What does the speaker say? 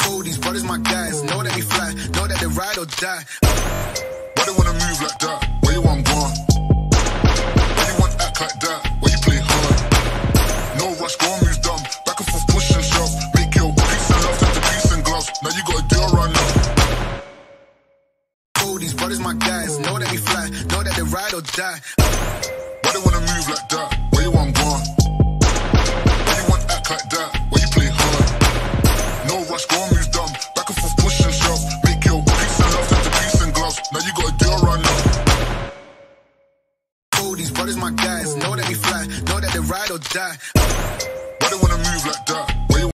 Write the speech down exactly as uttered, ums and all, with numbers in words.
All these brothers my guys, know that they fly, know that they ride or die. Why they wanna move like that? Where you want gone? Why you want act like that? Why you play hard? No rush, go and move dumb. Back and forth, push and shove. Make your peace and love into peace and gloves. Now you gotta do it right now. All these brothers my guys, know that they fly, know that they ride or die. Why they wanna move like that? Where you want gone? Why you want act like that? Why you play hard? No rush, go and move dumb. Back and forth, push and shove. Make your peace and love into peace and gloves. Now you gotta do it right now. All these brothers my guys, know that they fly, know that they ride or die. Why they wanna move like that?